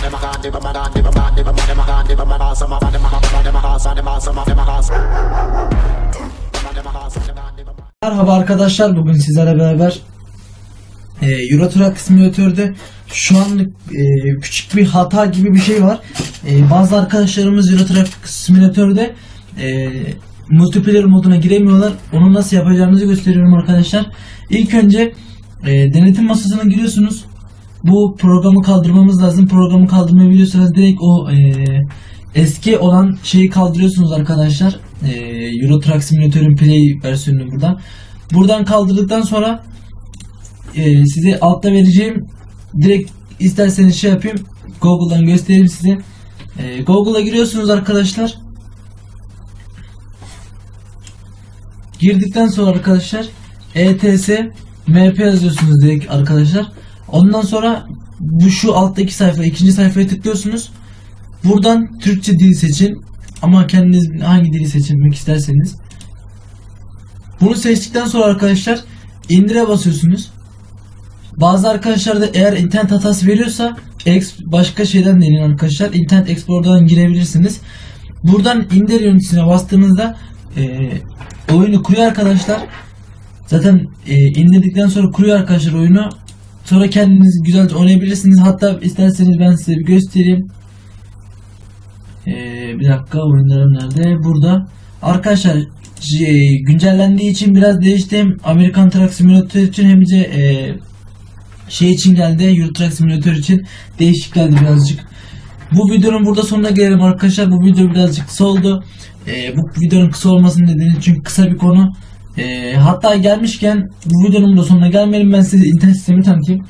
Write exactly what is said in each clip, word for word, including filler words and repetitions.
Merhaba arkadaşlar, bugün sizlerle beraber e, Euro Truck Simulator'da şu an e, küçük bir hata gibi bir şey var. E, bazı arkadaşlarımız Euro Truck Simulator'da e, multiplayer moduna giremiyorlar. Onu nasıl yapacağımızı gösteriyorum arkadaşlar. İlk önce e, denetim masasına giriyorsunuz. Bu programı kaldırmamız lazım. Programı kaldırmayı biliyorsanız direkt o e, eski olan şeyi kaldırıyorsunuz arkadaşlar. E, Euro Truck Simulator'un Play versiyonunu buradan. Buradan kaldırdıktan sonra e, size altta vereceğim, direkt isterseniz şey yapayım, Google'dan göstereyim size. E, Google'a giriyorsunuz arkadaşlar. Girdikten sonra arkadaşlar E T S M P yazıyorsunuz direkt arkadaşlar. Ondan sonra bu şu alttaki sayfa, ikinci sayfaya tıklıyorsunuz. Buradan Türkçe dil seçin. Ama kendiniz hangi dili seçmek isterseniz. Bunu seçtikten sonra arkadaşlar indire basıyorsunuz. Bazı arkadaşlar da eğer internet hatası veriyorsa başka şeyden deneyin arkadaşlar. İnternet Explorer'dan girebilirsiniz. Buradan indir yöneticisine bastığınızda e, oyunu kuruyor arkadaşlar. Zaten e, indirdikten sonra kuruyor arkadaşlar oyunu. Sonra kendiniz güzelce oynayabilirsiniz. Hatta isterseniz ben size bir göstereyim. Ee, bir dakika, oyunlarım nerede? Burada. Arkadaşlar şey, güncellendiği için biraz değişti. Hem American Truck Simulator için hem de e, şey için geldi. Euro Truck Simulator için değişik geldi birazcık. Bu videonun burada sonuna gelelim arkadaşlar. Bu video birazcık kısa oldu. E, bu videonun kısa olmasının nedeni çünkü kısa bir konu. E, hatta gelmişken bu videonun da sonuna gelmeyelim. Ben size internet sistemi tanıtayım.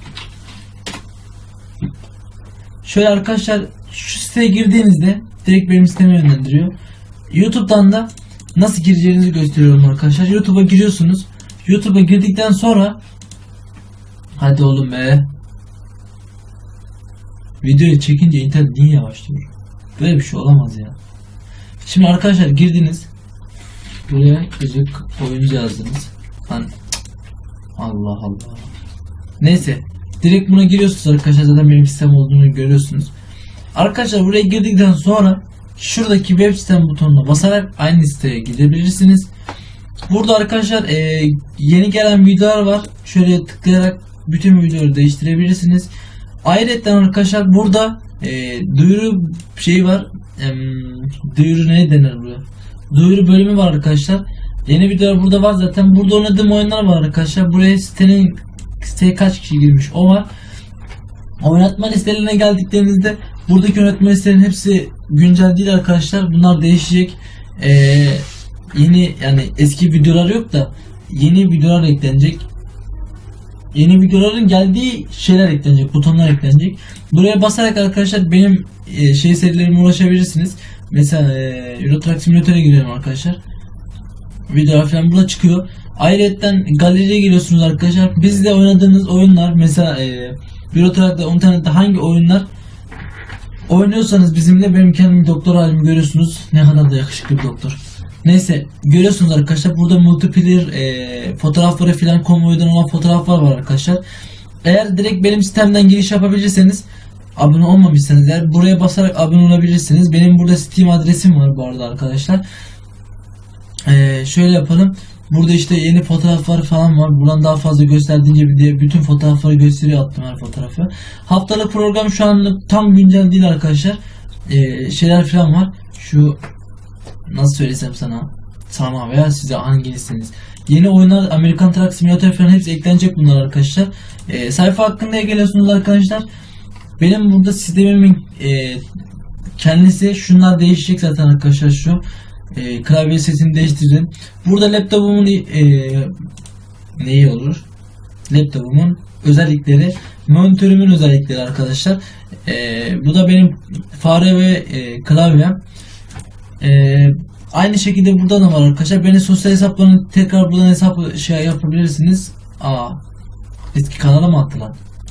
Şöyle arkadaşlar, şu siteye girdiğinizde direkt benim siteme yönlendiriyor. YouTube'dan da nasıl gireceğinizi gösteriyorum arkadaşlar. YouTube'a giriyorsunuz. YouTube'a girdikten sonra hadi oğlum be. Videoyu çekince internet niye yavaşlıyor? Böyle bir şey olamaz ya. Şimdi arkadaşlar girdiniz. Buraya küçük oyuncu yazdınız. Lan Allah Allah. Neyse. Direkt buna giriyorsunuz arkadaşlar. Zaten benim sistem olduğunu görüyorsunuz. Arkadaşlar buraya girdikten sonra şuradaki web sitem butonuna basarak aynı siteye gidebilirsiniz. Burada arkadaşlar e, yeni gelen videolar var. Şöyle tıklayarak bütün videoları değiştirebilirsiniz. Ayrıca arkadaşlar burada e, duyuru şeyi var. E, duyuru ne denir buraya? Duyuru bölümü var arkadaşlar. Yeni videolar burada var zaten. Burada oynadığım oyunlar var arkadaşlar. Buraya sitenin siteye kaç kişi girmiş o var. Oynatma listelerine geldiklerinizde buradaki oynatma listelerin hepsi güncel değil arkadaşlar. Bunlar değişecek. Ee, yeni yani eski videolar yok da yeni videolar eklenecek. Yeni videoların geldiği şeyler eklenecek. Butonlar eklenecek. Buraya basarak arkadaşlar benim e, şey serilerime ulaşabilirsiniz. Mesela e, Euro Truck Simulator'a giriyorum arkadaşlar. Videolar falan burada çıkıyor. Ayrıca galeriye giriyorsunuz arkadaşlar. Bizde oynadığınız oyunlar mesela e, Euro Truck'ta internette hangi oyunlar oynuyorsanız bizimle, benim kendim doktor halimi görüyorsunuz. Ne kadar da yakışıklı bir doktor. Neyse görüyorsunuz arkadaşlar. Burada multiplayer e, fotoğrafları filan, konvoydan olan fotoğraflar var arkadaşlar. Eğer direkt benim sistemden giriş yapabilirseniz, abone olmamışsanız eğer buraya basarak abone olabilirsiniz. Benim burada Steam adresim var bu arada arkadaşlar. Ee, şöyle yapalım. Burada işte yeni fotoğraflar falan var. Buradan daha fazla gösterdiğince diye bütün fotoğrafları gösteriyor, attım her fotoğrafı. Haftalık program şu anlık tam güncel değil arkadaşlar. Ee, şeyler falan var. Şu nasıl söylesem sana sana veya size hangisiniz. Yeni oyunlar, American Truck Simulator falan hepsi eklenecek bunlar arkadaşlar. Ee, sayfa hakkında geliyorsunuz arkadaşlar. Benim burada sistemimin e, kendisi şunlar değişecek zaten arkadaşlar. Şu e, klavye sesini değiştirdim. Burada laptopumun e, neyi olur? Laptopumun özellikleri, monitörümün özellikleri arkadaşlar. E, bu da benim fare ve e, klavyem. E, aynı şekilde burada da var arkadaşlar. Beni sosyal hesaplarını tekrar buradan hesap şey yapabilirsiniz. Aa, eski kanala mı attılar?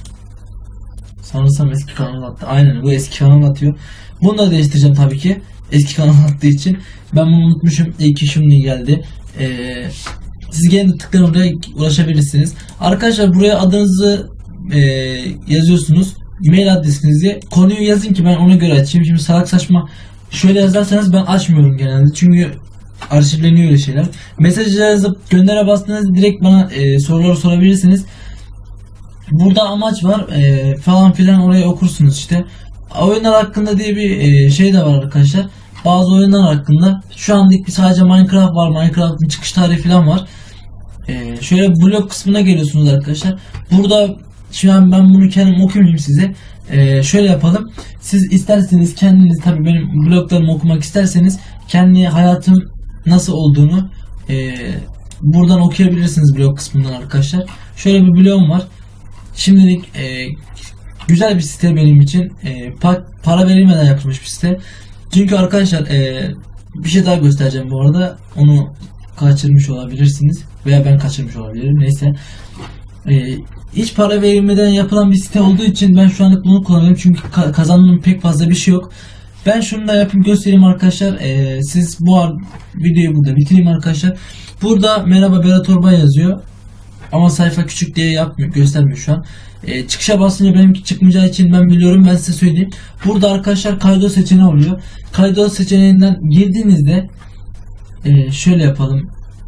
Sanırsam eski kanal attı. Aynen, bu eski kanal atıyor. Bunu da değiştireceğim tabii ki. Eski kanal attığı için. Ben bunu unutmuşum. İyi ki şimdi geldi. Ee, siz gene de tıklayın, oraya ulaşabilirsiniz. Arkadaşlar buraya adınızı e, yazıyorsunuz. mail adresinizi, konuyu yazın ki ben ona göre açayım. Şimdi salak saçma şöyle yazarsanız ben açmıyorum genelde. Çünkü arşivleniyor öyle şeyler. Mesaj yazıp göndere bastığınızda direkt bana e, soruları sorabilirsiniz. Burada amaç var e, falan filan, orayı okursunuz işte. Oyunlar hakkında diye bir e, şey de var arkadaşlar. Bazı oyunlar hakkında. Şu anlık bir sadece Minecraft var. Minecraft'ın çıkış tarihi falan var. E, şöyle blog kısmına geliyorsunuz arkadaşlar. Burada şu an ben bunu kendim okumayayım size. E, şöyle yapalım. Siz isterseniz kendiniz, tabii benim bloglarımı okumak isterseniz kendi hayatım nasıl olduğunu e, buradan okuyabilirsiniz blog kısmından arkadaşlar. Şöyle bir blogum var. Şimdilik e, güzel bir site benim için. E, pa para verilmeden yapılmış bir site. Çünkü arkadaşlar e, bir şey daha göstereceğim bu arada. Onu kaçırmış olabilirsiniz. Veya ben kaçırmış olabilirim. Neyse. E, hiç para verilmeden yapılan bir site olduğu için ben şu anlık bunu kullanıyorum. Çünkü ka kazandığım pek fazla bir şey yok. Ben şunu da yapayım, göstereyim arkadaşlar. E, siz bu videoyu burada bitireyim arkadaşlar. Burada merhaba Berat Orbay yazıyor. Ama sayfa küçük diye yapmıyor, göstermiyor şu an. E, çıkışa basınca benimki çıkmayacağı için ben biliyorum, ben size söyleyeyim. Burada arkadaşlar kaydo seçeneği oluyor. Kaydo seçeneğinden girdiğinizde e, şöyle yapalım.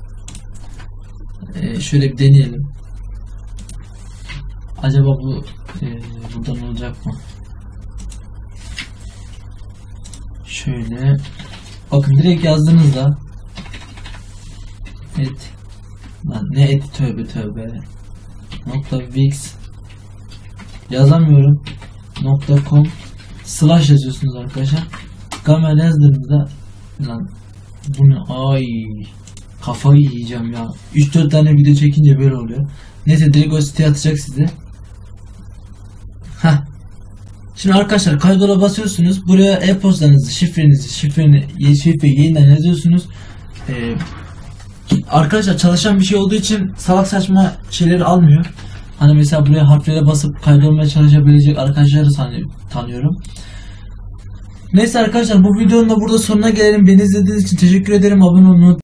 E, şöyle bir deneyelim. Acaba bu e, buradan olacak mı? Şöyle. Bakın direkt yazdığınızda et. Lan ne eti, tövbe tövbe. Nokta wix yazamıyorum. Nokta com slash yazıyorsunuz arkadaşlar. Gamel yazdığınızda lan bunu ay kafayı yiyeceğim ya. üç dört tane video çekince böyle oluyor. Neyse direkt o siteye atacak size. Heh. Şimdi arkadaşlar kaydola basıyorsunuz. Buraya e-postanızı, şifrenizi, şifreni, şifreyi yeniden yazıyorsunuz. Ee, Arkadaşlar çalışan bir şey olduğu için salak saçma şeyleri almıyor. Hani mesela buraya harflere basıp kaydolmaya çalışabilecek arkadaşları tanıyorum. Neyse arkadaşlar, bu videonun da burada sonuna gelelim. Beni izlediğiniz için teşekkür ederim. Abone olmayı